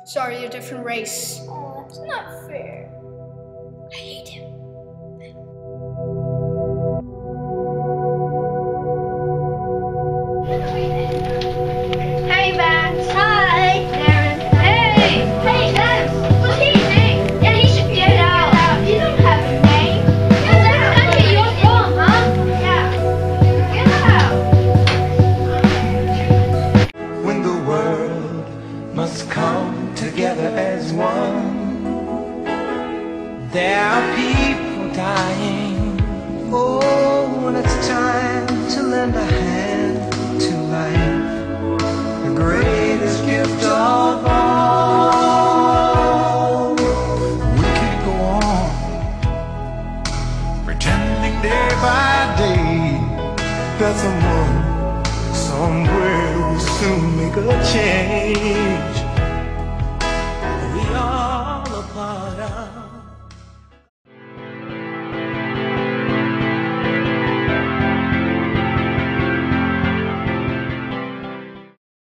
Sorry, a different race. Oh, that's not fair. I hate him. Hey, Max. Hi. Darren. Hey. Hey, Max. What's his name? Yeah, he should get out. You don't have a name. Yeah, that's country you're from, huh? Yeah. Get out. When the world must come together as one, there are people dying. Oh, when it's time to lend a hand to life, the greatest gift of all. We could go on pretending day by day that someone somewhere will soon make a change.